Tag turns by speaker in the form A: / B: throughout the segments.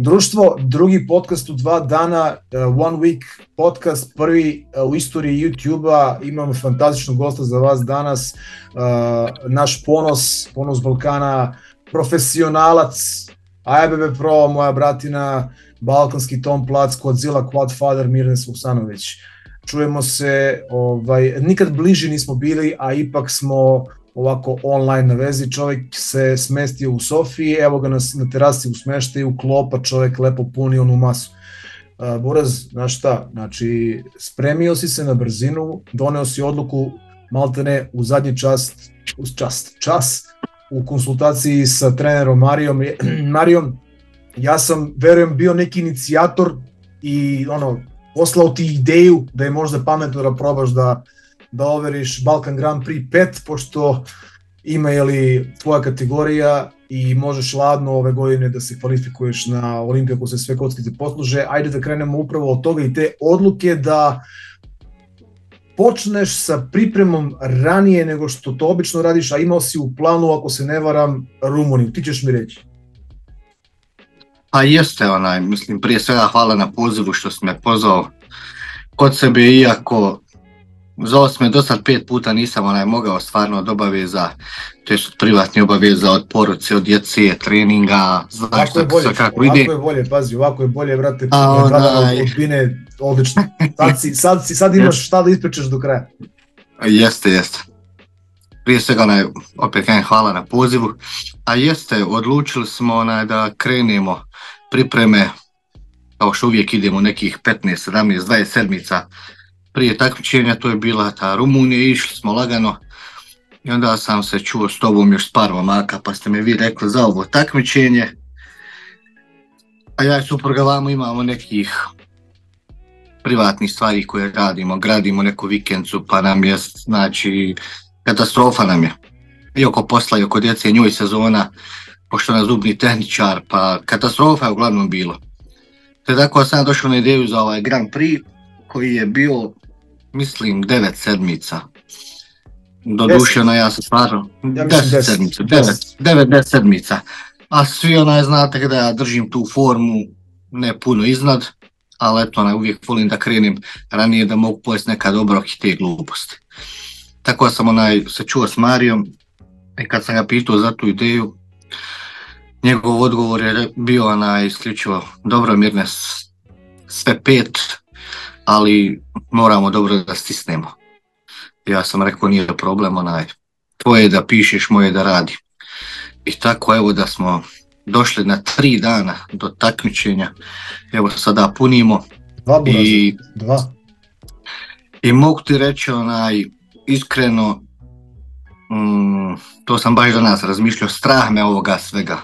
A: Društvo, drugi podcast u 2 dana, One Week podcast, prvi u istoriji YouTube-a. Imamo fantastičnog gosta za vas danas, naš ponos Balkana, profesionalac, ABB Pro, moja bratina, balkanski Tom Plac, Godzilla, Quadfather, Mirnes Vuksanović. Čujemo se, nikad bliži nismo bili, a ipak smo ovako online na vezi. Čovjek se smestio u Sofiji, evo ga na terasi u smeštaju, klopa, čovjek lepo puni onu masu. Buraz, znaš šta, znači spremio si se na brzinu, doneo si odluku maltene u zadnji čas u konsultaciji sa trenerom Marijom. Ja sam, verujem, bio neki inicijator i poslao ti ideju da je možda pametno da probaš da overiš Balkan Grand Prix 5, pošto ima tvoja kategorija i možeš ladno ove godine da se kvalifikuješ na Olimpiju ako se sve kockice posluže. Ajde da krenemo upravo od toga i te odluke da počneš sa pripremom ranije nego što to obično radiš, a imao si u planu, ako se ne varam, Rumuniju. Ti ćeš mi reći.
B: Pa jeste, mislim, prije svega hvala na pozivu što si me pozvao kod sebe, iako zvao si me do sad 5 puta, nisam mogao stvarno od obaveza, to je privatni obaveza od porodice, od djece, treninga, znaš kako ide.
A: Ovako je bolje, pazi, ovako je bolje, brate, odbine, odlično. Sad imaš šta da ispričaš do kraja.
B: Jeste. Prije svega, opet hvala na pozivu, a jeste, odlučili smo da krenemo pripreme, kao što uvijek idemo nekih 15, 17, 20 sedmica prije takmičenja, to je bila ta Rumunija, išli smo lagano i onda sam se čuo s tobom još s par momaka, pa ste mi vi rekli za ovo takmičenje, a ja i supruga vamo imamo nekih privatnih stvari koje gradimo neku vikencu, pa nam je, znači, katastrofa nam je. I oko posla i oko djece, njoj sezona, pošto nas zubni tehničar, pa katastrofa je uglavnom bilo. Te tako sam došao na ideju za ovaj Grand Prix, koji je bio, mislim, 9 sedmica. Doduše, ja sam stvarno 10 sedmica, 9 sedmica. A svi znate da ja držim tu formu, ne puno iznad, ali eto, uvijek volim da krenem ranije da mogu pojesti nekad obrok i te gluposti. Tako sam se čuo s Marijom i kad sam ga pitao za tu ideju, njegov odgovor je bio isključivo dobro, Mirne, sve 5, ali moramo dobro da stisnemo. Ja sam rekao, nije problem, tvoje je da pišeš, moje je da radim. I tako evo da smo došli na 3 dana do takmičenja, evo sada punimo. I mogu ti reći iskreno, to sam baš danas razmišljao, strah me ovoga svega.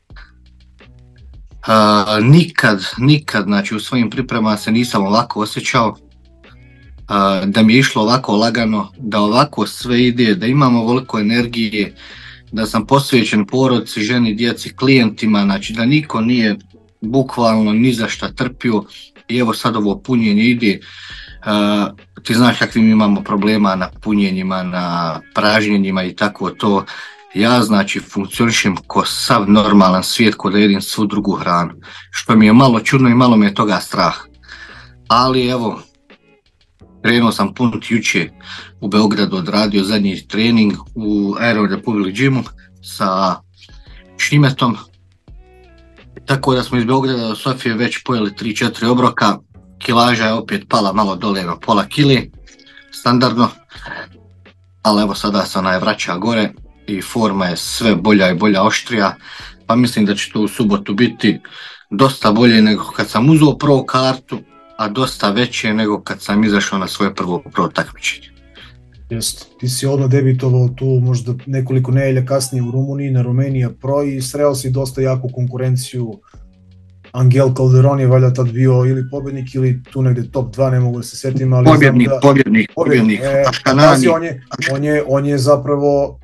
B: Nikad, znači u svojim pripremama se nisam ovako osjećao, da mi je išlo ovako lagano, da ovako sve ide, da imam ovoliko energije, da sam posvećen porodici, ženi, djeci, klijentima, znači da niko nije bukvalno ni za šta trpio i evo sad ovo punjenje ide. Ti znaš kakvim imamo problema na punjenjima, na pražnjenjima i tako to. Ja znači funkcionišem ko sav normalan svijet, ko da jedim svu drugu hranu, što mi je malo čudno i malo me je toga strah. Ali evo, krenuo sam punut jučer u Beogradu, odradio zadnji trening u Aero Republic Gymu sa Šimetom. Tako da smo iz Beograda do Sofije već pojeli 3-4 obroka, kilaža je opet pala malo dole na pola kile, standardno, ali evo sada se vraća gore i forma je sve bolja i bolja, oštrija, pa mislim da će to u subotu biti dosta bolje nego kad sam uzeo prvu kartu, a dosta veće nego kad sam izašao na svoje prvo takmičenje.
A: Jeste, ti si odmah debitovao tu možda nekoliko nedelja kasnije u Rumuniji na Romania Pro i sreo si dosta jaku konkurenciju. Angel Calderon je valjda tad bio ili pobjednik ili tu negdje top 2, ne mogu da se setim, ali
B: pobjednik.
A: On je zapravo,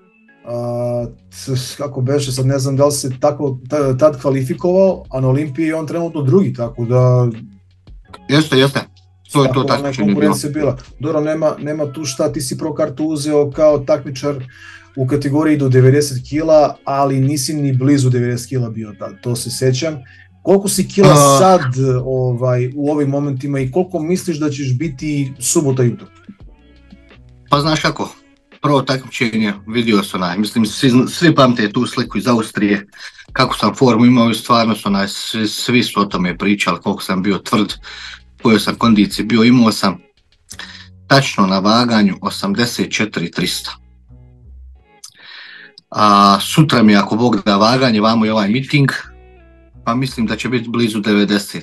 A: kako beše, sad ne znam da li se tako tad kvalifikovao, a na Olimpiji je on trenutno drugi, tako da...
B: Jeste. To je to takmičenje
A: bila. Dobro, nema tu šta, ti si pro kartu uzeo kao takmičar u kategoriji do 90 kila, ali nisi ni blizu 90 kila bio tad, to se sećam. Koliko si kila sad u ovim momentima i koliko misliš da ćeš biti subota jutro?
B: Pa znaš kako, prvo takmičenje vidio sam mislim svi pamte tu sliku iz Austrije, kako sam formu imao i stvarno svi su o tome pričali, koliko sam bio tvrd, koje sam kondicije bio, imao sam tačno na vaganju 84.300. A sutra mi ako Bog da vaganje, vamo je ovaj miting, pa mislim da će biti blizu 90.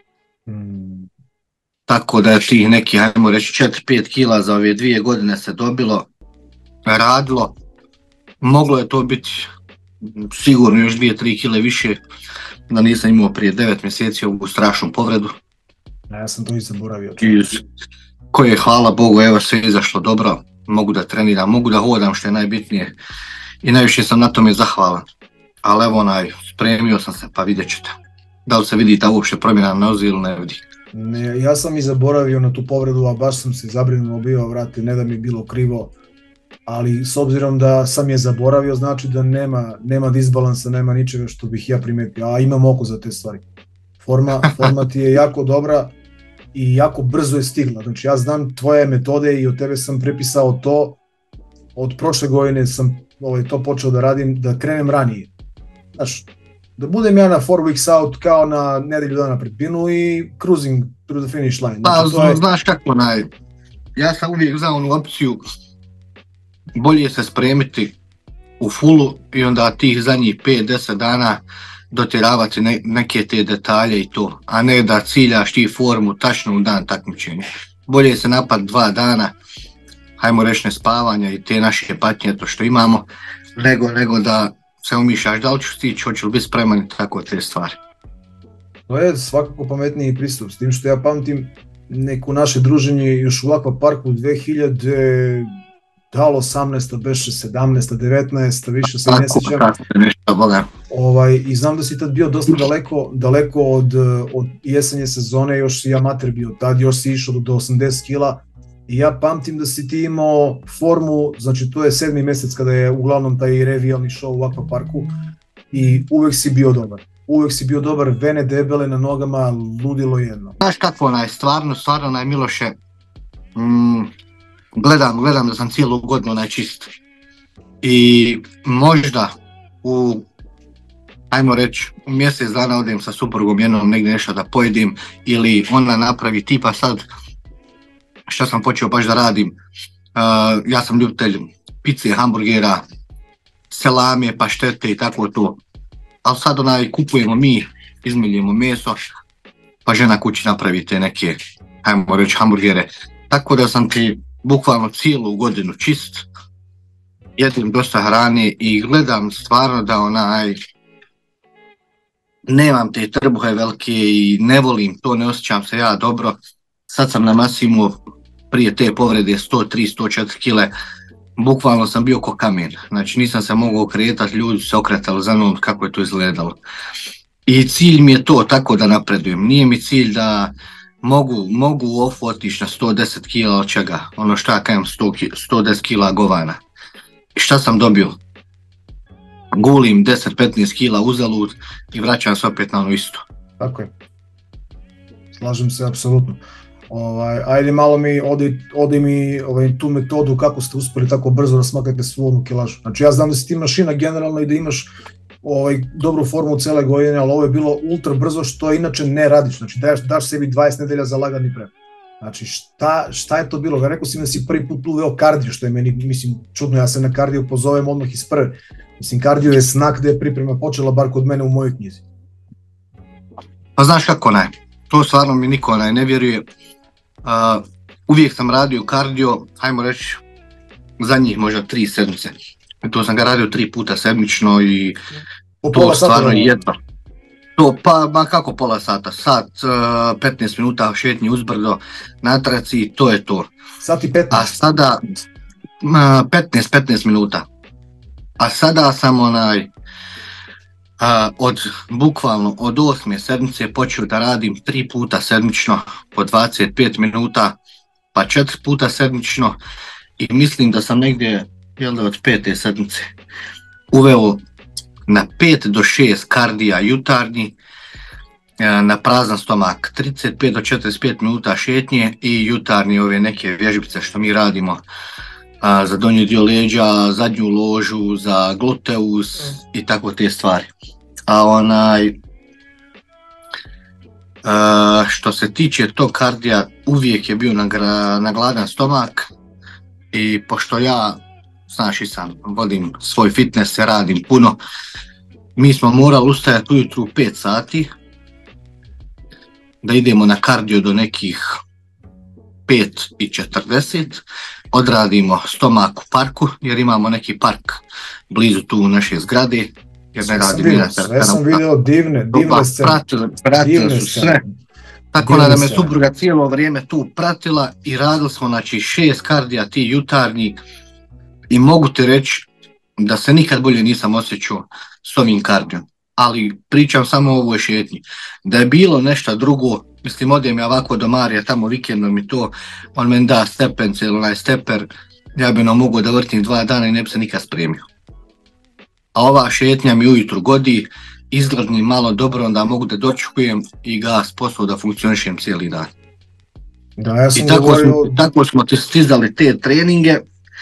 B: Tako da je tih neki, hajmo reći, 4-5 kila za ove 2 godine se dobilo, radilo. Moglo je to biti sigurno još 2-3 kile više, da nisam imao prije 9 mjeseci ovu strašnu povredu.
A: Ja sam to i zaboravio.
B: Koje, hvala Bogu, evo sve izašlo dobro, mogu da treniram, mogu da hodam, što je najbitnije. I najviše sam na tome zahvalan. Ali evo spremio sam se, pa vidjet ćete. Da li se vidi ta uopće promjena na nozi ili ne vidi.
A: Ne, ja sam i zaboravio na tu povredu, a baš sam se zabrinuo bio, vrati, ne da mi je bilo krivo. Ali s obzirom da sam je zaboravio, znači da nema disbalansa, nema ničega što bih ja primetio. A imam oko za te stvari. Forma ti je jako dobra i jako brzo je stigla. Znači ja znam tvoje metode i od tebe sam prepisao to. Od prošle godine sam to počeo da radim, da krenem ranije. Znaš, da budem ja na 4 weeks out kao na nedelju dana pred binu i cruising through the finish line.
B: Znači, znaš kako ja sam uvijek za onu opciju bolje se spremiti u fullu i onda tih zadnjih 5-10 dana dotjeravati neke te detalje i to, a ne da ciljaš ti formu tačno u dan takmičenja. Bolje se napad 2 dana, hajmo reći nespavanja i te naše patnje to što imamo, nego da se umišljaš da li ću stići, hoću li biti spreman i tako te stvari.
A: To je svakako pametniji pristup, s tim što ja pamtim neko naše druženje još u Aqua Parku 2000, da li 18, beše 17, 19, više se ne sjećam. I znam da si tad bio dosta daleko od jesenje sezone, još si amater bio tad, još si išao do 80 kila. I ja pamtim da si ti imao formu, znači to je 7. mjesec kada je uglavnom taj revijalni show u Aqua Parku i uvek si bio dobar. Uvek si bio dobar, vene debele na nogama, ludilo jedno.
B: Znaš kako stvarno Miloše, gledam da sam cijelu godinu čist. I možda ajmo reći, u mjesec dana odem sa suprugom jednom negdje nešto da pojedim ili ona napravi tipa sad što sam počeo baš da radim, ja sam ljubitelj pice, hamburgera, selame, paštete i tako to. Ali sad kupujemo mi, izmiljemo meso, pa žena kući napravi te neke, ajmo reći, hamburgere. Tako da sam ti bukvalno cijelu godinu čist, jedim dosta hrane i gledam stvarno da nemam te trbuhe velike i ne volim to, ne osjećam se ja dobro. Sad sam na masimu prije te povrede 103-104 kile, bukvalno sam bio ko kamen, znači nisam se mogao kretati, ljudi se okretali za mnom kako je to izgledalo. I cilj mi je to, tako da napredujem, nije mi cilj da mogu otići na 110 kila od čega, ono što ja kajem 110 kila govana. I šta sam dobio? Gulim 10-15 kila uzalud i vraćam se opet na ono isto.
A: Tako je, slažem se apsolutno. Ajde malo odi mi tu metodu kako ste uspjeli tako brzo da smaknete svu onu kilažu. Znači ja znam da si ti mašina generalno i da imaš dobru formu cele godine, ali ovo je bilo ultra brzo što inače ne radiš. Znači daš sebi 20 nedelja za lagani prep. Znači šta je to bilo? Rekao si da si prvi put uveo kardio, što je meni mislim čudno, ja se na kardio pozovem odmah iz prve. Mislim kardio je znak gde je priprema počela, bar kod mene u mojoj knjizi.
B: Pa znaš kako to stvarno mi niko ne vjeruje. Uvijek sam radio kardio, hajmo reći, zadnjih možda 3 sedmice. To sam ga radio 3 puta sedmično i to stvarno jedno. Pa kako pola sata, sat, 15 minuta šetnje uzbrdo na traci, to je to.
A: Sat i 15?
B: A sada 15 minuta. A sada sam bukvalno od 8. sedmice počeo da radim 3 puta sedmično po 25 minuta, pa 4 puta sedmično i mislim da sam negdje od 5. sedmice uveo na 5 do 6 kardija jutarnji na prazan stomak, 35 do 45 minuta šetnje i jutarnje ove neke vježbice što mi radimo za donji dio leđa, zadnju ložu, za gluteus i tako te stvari. Što se tiče tog kardija, uvijek je bio na gladan stomak i pošto ja, znaš i sam, vodim svoj fitness, radim puno, mi smo morali ustajati ujutru 5 sati, da idemo na kardio do nekih 5:40, odradimo stomak u parku, jer imamo neki park blizu tu naše zgrade.
A: Sve sam vidio, divne scene.
B: Pratili su sve. Tako da me supruga cijelo vrijeme tu pratila i radili smo 6 kardija, ti jutarnji, i mogu ti reći da se nikad bolje nisam osjećao s ovim kardijom. Ali pričam samo o ovoj šetnji. Da je bilo nešto drugo, mislim, odem ja ovako do Marija tamo vikendom i to, on meni da stepence ili onaj steper, ja bi mogu da vrtim 2 dana i ne bi se nikad spremio. A ova šetnja mi ujutru godi, izgledni malo dobro, onda mogu da dočekujem i gas posao da funkcionišem cijeli dan.
A: Da, ja sam
B: tako smo stizali te treninge.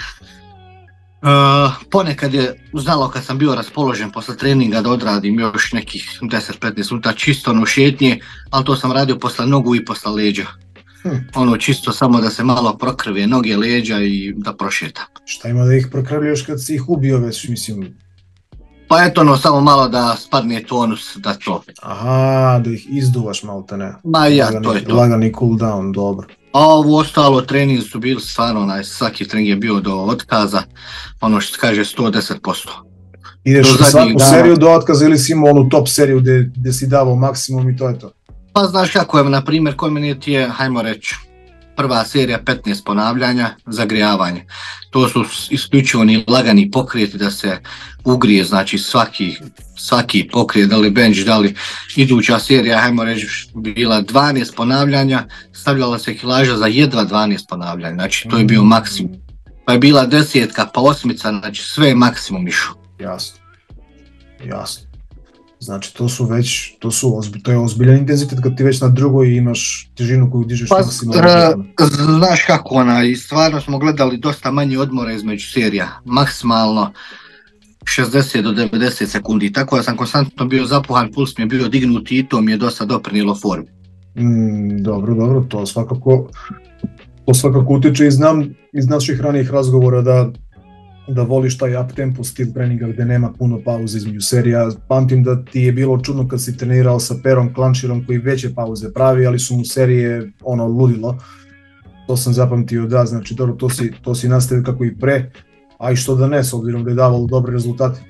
B: Ponekad je znalo kad sam bio raspoložen posle treninga da odradim još nekih 10-15 minuta čisto šetnje, ali to sam radio posle nogu i posle leđa. Čisto samo da se malo prokrve noge, leđa i da prošetam.
A: Šta ima da ih prokrvljaš kad si ih ubio već, mislim?
B: Pa eto samo malo da spadne tonus, da to.
A: Aha, da ih izduvaš malo te ne.
B: Ma ja, to je to.
A: Lagani cool down, dobro.
B: A ovo ostalo trening su bili stvarno, svaki trening je bio do otkaza, ono što kaže 110%.
A: Ideš u svaku seriju do otkaza ili si imao onu top seriju gdje si davao maksimum i to je to?
B: Pa znaš kako je, na primjer, kod mene ti je, hajmo reći, prva serija 15 ponavljanja, zagrijavanje. To su isključivo ni lagani pokreti da se ugrije, znači svaki pokret, da li bench, da li iduća serija, hajmo reći, bila 12 ponavljanja, stavljala se kilaža za jedva 12 ponavljanja, znači to je bio maksimum. Pa je bila 10, pa 8, znači sve je maksimum išao.
A: Jasno. Znači to je ozbiljan intenzitet kad ti već na drugoj imaš težinu koju dižeš maksimalno.
B: Znaš kako i stvarno smo gledali dosta manje odmora između serija, maksimalno 60 do 90 sekundi, tako da sam konstantno bio zapuhan, puls mi je bio dignut i to mi je dosta doprinijelo formu.
A: Dobro, to svakako utječe i znam iz naših ranijih razgovora da voliš taj up tempo stil treninga gdje nema puno pauze između serija. Pamtim da ti je bilo čudno kad si trenirao sa Perom Klanširom koji veće pauze pravi, ali su mu serije ludilo. To sam zapamtio, da, znači dobro, to si nastavio kako i pre, a i što da ne, s obzirom da je davalo dobre rezultate.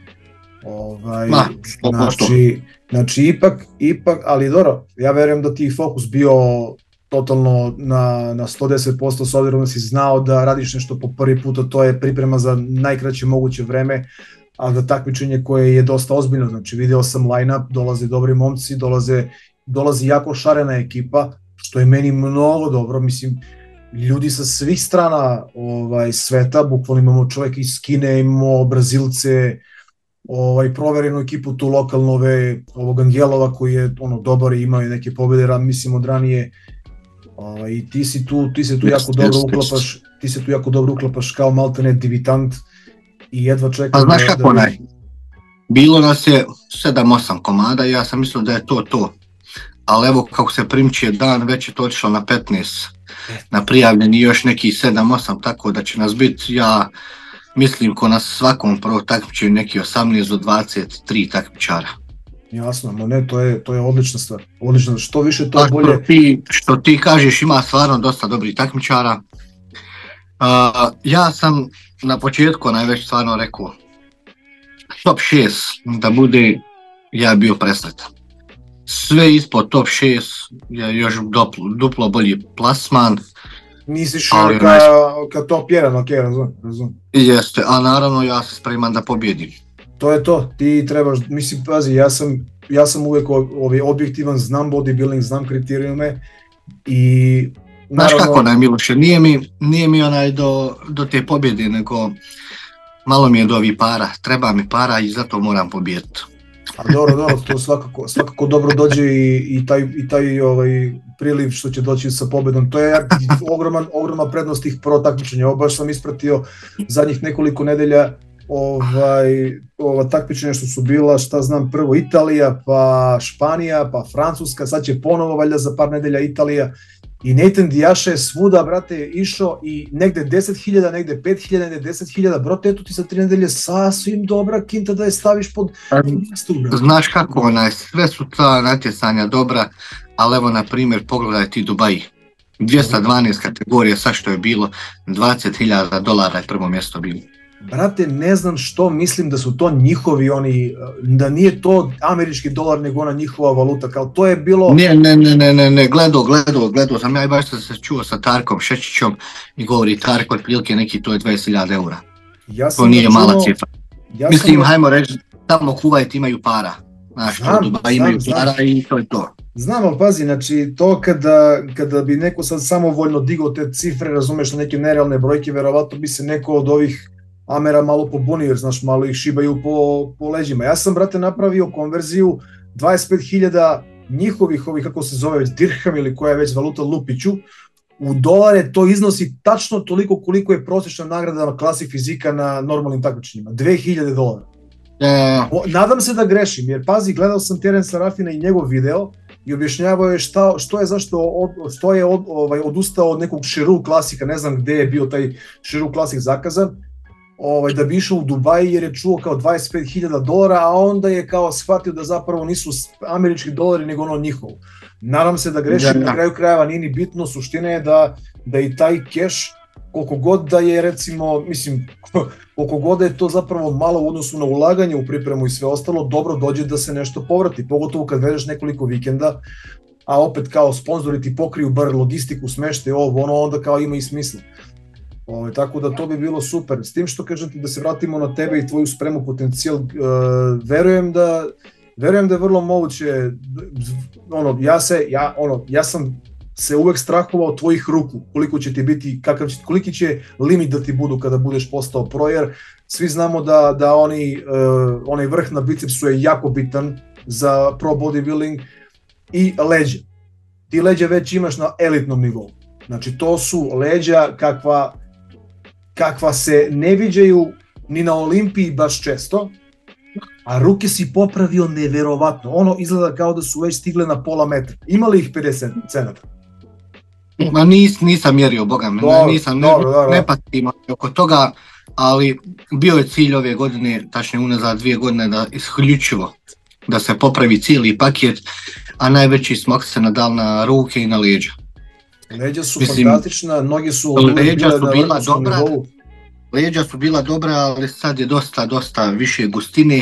A: Znači ipak, ali dobro, ja verujem da ti je fokus bio totalno na 110%, s obzirom da si znao da radiš nešto po prvi put, a to je priprema za najkraće moguće vreme, a da takmičenje koje je dosta ozbiljno, znači video sam line-up, dolaze dobri momci, dolazi jako šarena ekipa, što je meni mnogo dobro, mislim, ljudi sa svih strana sveta, bukvalno imamo čovjek iz Kine, imamo Brazilce, proverenu ekipu tu lokalno, ovog Angelova koji je dobar i imao neke pobjede, mislim od ranije. I ti se tu jako dobro uklapaš kao maltene debitant i jedva čekam.
B: A znaš kako bilo nas je 7-8 komada i ja sam mislio da je to. Ali evo kako se primčije dan, već je to otišlo na 15, na prijavljeni još neki 7-8, tako da će nas biti, ja mislim, ko na svakom prvo takmičenju neki 18 do 23 takmičara.
A: Jasno, ne, to je odlična stvar. Odlična, što više to bolje.
B: Što ti kažeš, ima stvarno dosta dobrih takmičara. Ja sam na početku najveć stvarno rekao top 6 da bude, ja bio presretan. Sve ispod top 6 je još duplo bolji plasman.
A: Misliš ka top 1, ok, razum.
B: Jeste, a naravno ja sam spreman da pobjedim.
A: To je to, ti trebaš, mislim, pazi, ja sam uvijek objektivan, znam bodybuilding, znam kriterijume i
B: naravno... Znaš kako Miloše, nije mi do te pobjede, nego malo mi je do ovih para, treba mi para i zato moram pobijediti.
A: A dobro, to svakako dobro dođe i taj priliv što će doći sa pobedom. To je ogromna prednost tih pro takmičenja. Ovo baš sam ispratio zadnjih nekoliko nedelja ova takmičenja što su bila, šta znam, prvo Italija, pa Španija, pa Francuska, sad će ponovo valjda za par nedelja Italija. I Nathan Dijaše je svuda, brate, išao i negde 10.000, negde 5.000, negde 10.000, brate, eto ti sa 3 nedelje sasvim dobra kinta da je staviš pod stup.
B: Znaš kako, sve su ta natjecanja dobra, ali evo, na primjer, pogledaj ti Dubai. 212 kategorija, sad što je bilo, $20.000 je prvo mjesto bilo.
A: Brate, ne znam što mislim da su to njihovi da nije to američki dolar nego ona njihova valuta, kao to je bilo...
B: Ne, gledao sam ja i baš sam se čuo sa Tarkom Šečićom i govori Tarko otprilike neki to je 20.000 eura. To nije mala cifra. Mislim, hajmo reći, tamo Kuvajt imaju para, znaš, Dubai imaju para i to je to.
A: Znam, ali pazi, znači to kada bi neko sad samovoljno digao te cifre, razumeš, na neke nerealne brojke, verovatno bi se neko od ovih Amera malo pobunio, jer znaš, malo ih šibaju po leđima. Ja sam, brate, napravio konverziju 25.000 njihovih, kako se zove već, dirham ili koja je već valuta lupiću, u dolare to iznosi tačno toliko koliko je prosječna nagrada na klasi fizika na normalnim takmičenjima, $2.000. Nadam se da grešim, jer pazi, gledao sam Terence Sarafina i njegov video i objašnjavao je što je odustao od nekog Šeru klasika, ne znam gde je bio taj Šeru klasik zakazan, da bi išao u Dubai jer je čuo kao $25.000, a onda je kao shvatio da zapravo nisu američki dolari nego ono njihov. Nadam se da grešim, na kraju krajeva nije ni bitno, suština je da i taj keš, koliko god da je recimo, mislim, koliko god da je to zapravo malo u odnosu na ulaganje u pripremu i sve ostalo, dobro dođe da se nešto povrati, pogotovo kad vedeš nekoliko vikenda, a opet kao sponzori ti pokriju bar logistiku, smešte onda kao ima i smisla. Tako da to bi bilo super. S tim što kažem ti da se vratimo na tebe i tvoju spremu potencijal, verujem da je vrlo moguće, ja sam se uvek strahovao tvojih ruku, koliko će ti biti, koliki će limit da ti budu kada budeš postao pro, jer svi znamo da onaj vrh na bicepsu je jako bitan za pro bodybuilding i leđa. Ti leđa već imaš na elitnom nivou. Znači to su leđa kakva se ne viđaju ni na Olimpiji baš često, a ruke si popravio neverovatno. Izgleda kao da su već stigle na pola metra. Ima li ih 50 cm?
B: Nisam mjerio, boga me, ne patim oko toga, ali bio je cilj ove godine, tačnije unazad 2 godine, da isključivo da se popravi cijeli paket, a najveći smo akcent dal na ruke i na leđa.
A: Leđa su fantastična, noge su
B: bila dobra, leđa su bila dobra, ali sad je dosta više gustine.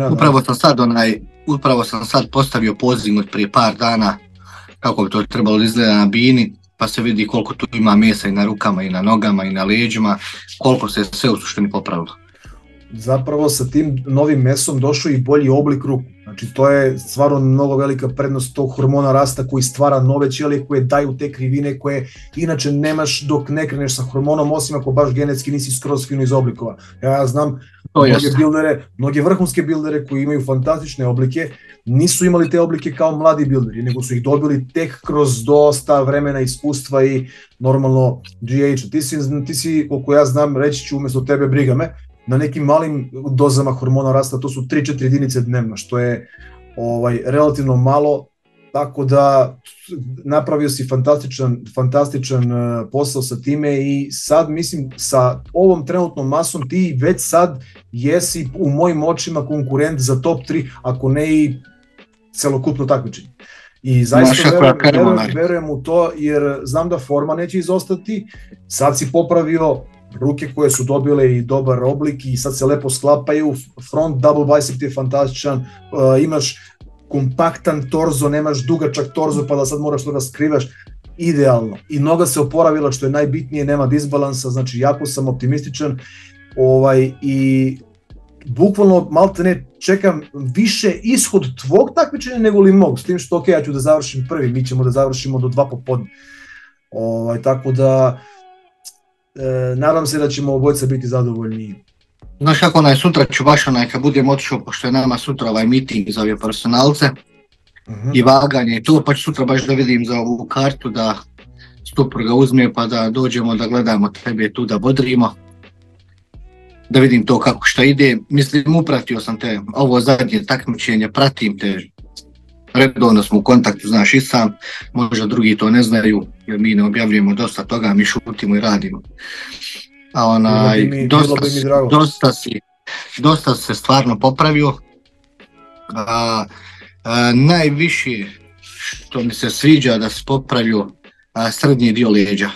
B: Upravo sam sad postavio poziv od prije par dana kako bi to trebalo izgleda na bini, pa se vidi koliko tu ima mesa i na rukama i na nogama i na leđima, koliko se sve u suštini popravilo.
A: Zapravo sa tim novim mesom došao i bolji oblik ruku. Znači to je stvarno mnogo velika prednost tog hormona rasta koji stvara nove ćelije koje daju te krivine koje inače nemaš dok ne kreneš sa hormonom, osim ako baš genetski nisi skroz fino izoblikovan. Ja znam mnoge vrhunske bildere koji imaju fantastične oblike, nisu imali te oblike kao mladi bilderi, nego su ih dobili tek kroz dosta vremena, iskustva i normalno GH. Ti si, koliko ja znam, reći ću umjesto tebe, briga me, na nekim malim dozama hormona rasta, to su 3-4 jedinice dnevno, što je relativno malo, tako da napravio si fantastičan posao sa time i sad mislim sa ovom trenutnom masom ti već sad jesi u mojim očima konkurent za top 3, ako ne i celokupno takmičenje. I zaista verujem u to jer znam da forma neće izostati, sad si popravio ruke koje su dobile i dobar oblik i sad se lepo sklapaju, front double bicep je fantastičan, imaš kompaktan torzo, nemaš dugačak torzo pa da sad moraš to da skrivaš, idealno. I noga se oporavila što je najbitnije, nema disbalansa, znači jako sam optimističan i bukvalno malte ne čekam više ishod tvog takmičenja nego li mog, s tim što ja ću da završim prvi, mi ćemo da završimo do 2 popodne. Tako da nadam se da ćemo obojica biti zadovoljni
B: Znaš kako sutra ću baš kad budem otišao, pošto je nama sutra meeting za ove profesionalce i vaganje i to, pa ću sutra baš da vidim za ovu kartu, da supruga uzme pa da dođemo da gledamo tebe tu, da bodrimo, da vidim to kako šta ide. Mislim, upratio sam te, ovo zadnje takmičenje, pratim te, redovno smo u kontaktu, znaš i sam, možda drugi to ne znaju, jer mi ne objavljujemo dosta toga, mi šutimo i radimo. A dosta se stvarno popravio. Najviše što mi se sviđa da se popravio srednji dio leđa.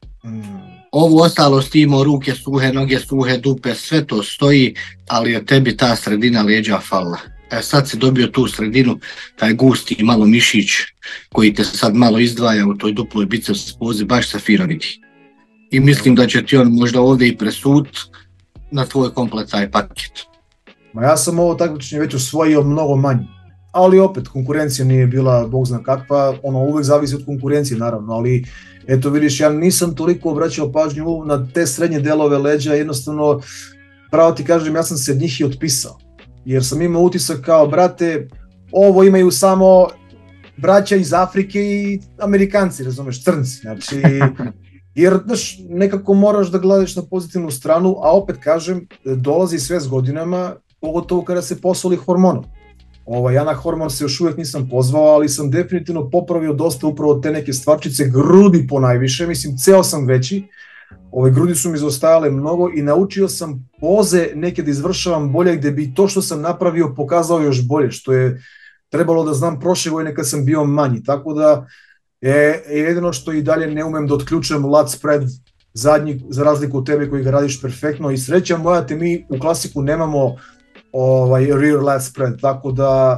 B: Ovo ostalo s timo, ruke suhe, noge suhe, dupe, sve to stoji, ali je tebi ta sredina leđa falila. Sad si dobio tu sredinu, taj gusti malo mišić koji te sad malo izdvaja u toj duploj biceps pozi, baš se fino vidi. I mislim da će ti on možda ovdje i presud na tvoj komplet taj paket.
A: Ja sam ovo takmičenje već osvojio mnogo manje, ali opet konkurencija nije bila bog zna kakva, uvijek zavisi od konkurencije naravno, ali eto vidiš, ja nisam toliko obraćao pažnju na te srednje delove leđa, jednostavno, pravo ti kažem, ja sam se njih i otpisao, jer sam imao utisak kao, brate, ovo imaju samo braća iz Afrike i Amerikanci, razumeš, crnci, znači, jer znaš, nekako moraš da gledaš na pozitivnu stranu, a opet kažem, dolazi sve s godinama, pogotovo kada se posoli hormonom. Ja na hormon se još uvijek nisam pozvao, ali sam definitivno popravio dosta upravo te neke stvarčice, grudi po najviše, mislim, ceo sam veći, grudi su mi zaostajale mnogo i naučio sam poze neke da izvršavam bolje, gde bi to što sam napravio pokazao još bolje, što je trebalo da znam prošle godine kad sam bio manji, tako da jedino što i dalje ne umem da otključujem lat spread zadnji, za razliku od tebe koji ga radiš perfektno, i sreća moja te mi u klasiku nemamo rear lat spread, tako da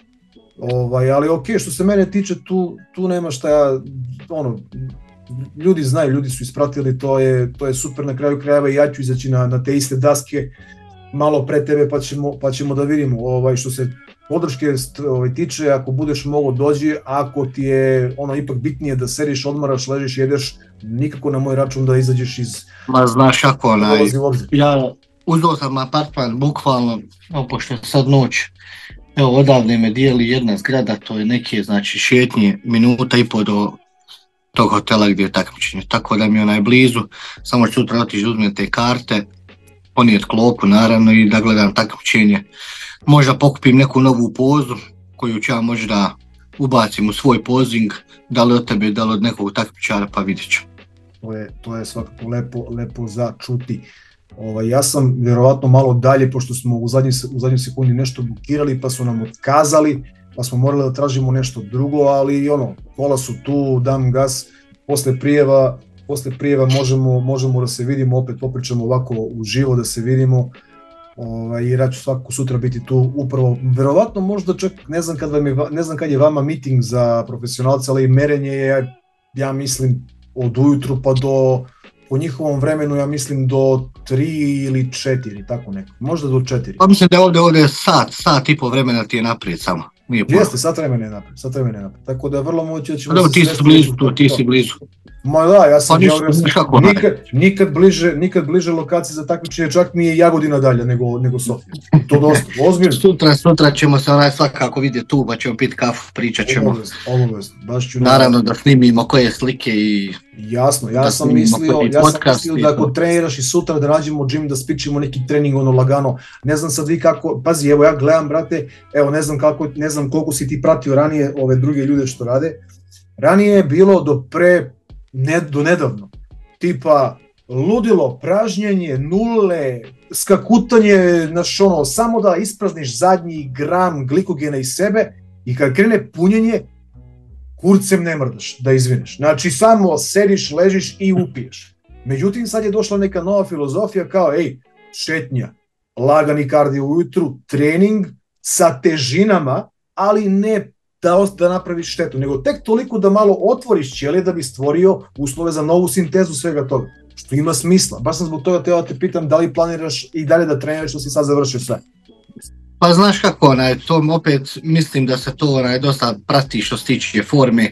A: ali ok, što se mene tiče tu nema šta ja, ljudi znaju, ljudi su ispratili, to je super, na kraju krajeva i ja ću izaći na te iste daske malo pre tebe pa ćemo da vidimo, što se podrške tiče, ako budeš mogao dođi, ako ti je ipak bitnije da sediš, odmaraš, ležiš, jedeš, nikako na moj račun da izađeš iz...
B: Ma znaš kako, ja uzeo sam apartman, bukvalno, pošto je sad noć, evo odavde me dijeli jedna zgrada, to je neke, znači, šetnje, minuta i po do tog hotela gdje je takmičenje, tako da mi je blizu, samo ću sutra otići uzmem te karte, ponijeti klopu naravno i da gledam takmičenje. Možda pokupim neku novu pozu koju ću ja možda ubacim u svoj pozing, da li od tebe, da li od nekog takmičara, pa vidjet ću.
A: To je svakako lepo za čuti. Ja sam vjerovatno malo dalje, pošto smo u zadnjoj sekundi nešto blokirali pa su nam otkazali, pa smo morali da tražimo nešto drugo, ali kola su tu, dam gas, posle prijeva možemo da se vidimo, opet popričamo ovako uživo da se vidimo, jer ja ću svakako sutra biti tu upravo, verovatno možda čak, ne znam kad je vama meeting za profesionalce, ali merenje je, ja mislim, od ujutru pa do, po njihovom vremenu, ja mislim do 3 ili 4, tako neko, možda do 4.
B: Pa mislim da je ovdje sat i po vremena ti je naprijed samo.
A: Jeste, sat vremena je naprijed, tako da je vrlo moguće da ćemo...
B: Da, ti si blizu.
A: Ma da, ja sam nikad bliže lokacije za takmičenje, čak mi je Jagodina dalje nego Sofija. To dosta, ozbiljno.
B: Sutra ćemo se svakako vidjeti tu, pa ćemo piti kafu, pričat ćemo.
A: Obavezno.
B: Naravno da snimimo koje slike i...
A: Jasno, ja sam mislio da ako treniraš i sutra da nađemo džim, da spičimo neki trening lagano. Ne znam sad vi kako, pazi, evo ja gledam, brate, evo ne znam koliko si ti pratio ranije ove druge ljude što rade. Ranije je bilo do nedavno, tipa ludilo, pražnjenje, nule, skakutanje, samo da isprazniš zadnji gram glikogena iz sebe i kad krene punjenje, kurcem ne mrdaš, da izvineš. Znači samo sediš, ležiš i upiješ. Međutim, sad je došla neka nova filozofija kao, šetnja, lagani kardio ujutru, trening sa težinama, ali ne da napraviš štetu, nego tek toliko da malo otvoriš ćelije da bi stvorio uslove za novu sintezu svega toga, što ima smisla. Baš sam zbog toga teo da te pitam da li planiraš i dalje da treniraš što si sad završio sve.
B: Pa znaš kako, to opet mislim da se to dosta prati što se tiče forme,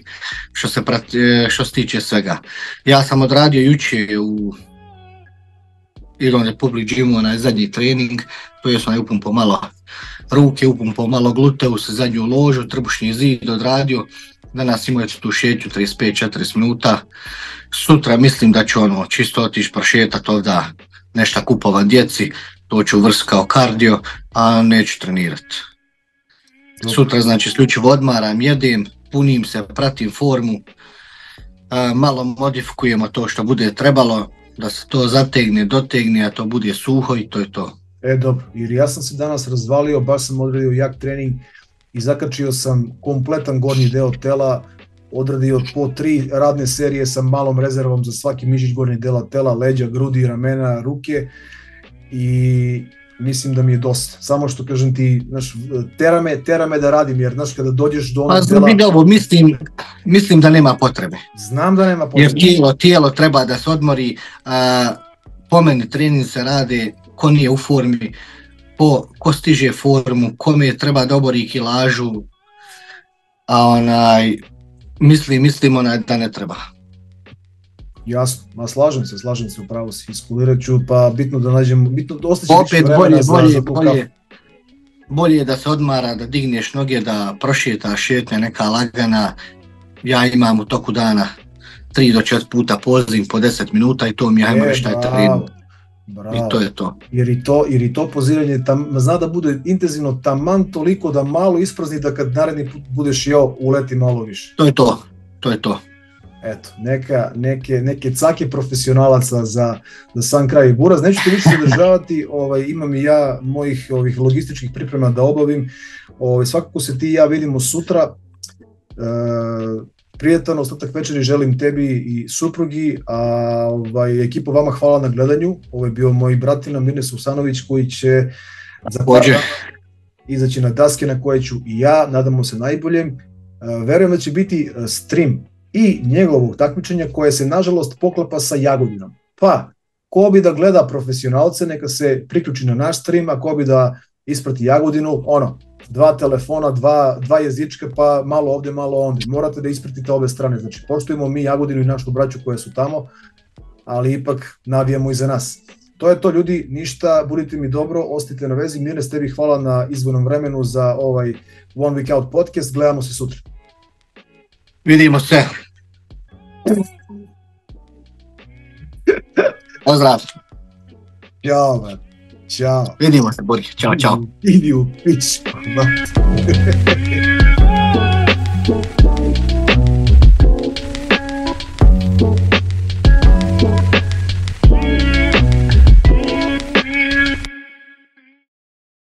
B: što se tiče svega. Ja sam odradio juče Iron Republic Gymu, onaj zadnji trening, to je sam upumpo malo ruke, upumpo malo gluteus, zadnju ložu, trbušni zid odradio. Danas imao tu šetnju 35-40 minuta. Sutra mislim da ću čisto otići prošetat ovdje nešto kupovan djeci, to ću vrst kao kardio, a neću trenirati. Sutra znači isključivo odmaram, jedem, punim se, pratim formu, malo modifikujemo to što bude trebalo, da se to zategne, dotegne, a to bude suho i to je to.
A: Dobro, jer ja sam se danas razvalio, baš sam odradio jak trening i zakačio sam kompletan gornji deo tela, odradio po 3 radne serije sa malom rezervom za svaki mišić gornjeg dela tela, leđa, grudi, ramena, ruke i mislim da mi je dosta. Samo što kažem ti, znaš, tera me da radim, jer znaš, kada dođeš do onog dela...
B: Pa mislim da nema potrebe.
A: Znam da nema potrebe.
B: Jer tijelo treba da se odmori, po meni trening se rade, ko nije u formi, ko stiže formu, kome treba da obori kilažu, a mislim da ne treba.
A: Jasno, slažem se, upravo si, iskulirat ću, pa bitno da nađemo, ostaće
B: opet bolje je da se odmara, da digneš noge, da prošetaš, šetnja neka lagana. Ja imam u toku dana 3 do 4 puta poziv po 10 minuta i to mi je, ajmo reći, taj trening. I to je to.
A: Jer i to poziranje zna da bude intenzivno taman toliko da malo isprazni, da kad naredni put budeš uleti malo više.
B: To je to.
A: Eto, neke cake profesionalaca za sam kraj. Buraz, neću te više zadržavati, imam i ja mojih logističkih priprema da obavim. Svakako se ti i ja vidimo sutra. Prijetan ostatak večeri želim tebi i suprugi, a ekipo vama hvala na gledanju. Ovo je bio moj bratina Mirnes Usanović koji će za par dana izaći na daske na koje ću i ja, nadamo se najboljem. Verujem da će biti stream i njegovog takmičenja koje se nažalost poklapa sa Jagodinom. Pa, ko bi da gleda profesionalce, neka se priključi na naš stream, a ko bi da isprati Jagodinu, 2 telefona, 2 jezička, pa malo ovdje, malo ondje. Morate da ispratite obe strane. Znači, poštujemo mi Jagodinu i našu braću koje su tamo, ali ipak navijamo i za nas. To je to, ljudi, ništa, budite mi dobro, ostite na vezi. Mirnes, tebi hvala na izvornom vremenu za ovaj One Week Out podcast. Gledamo se sutra.
B: Vidimo se. Pozdrav.
A: Ćao, man. Ćao.
B: Vidimo se, Bori. Ćao.
A: Idi u pičku.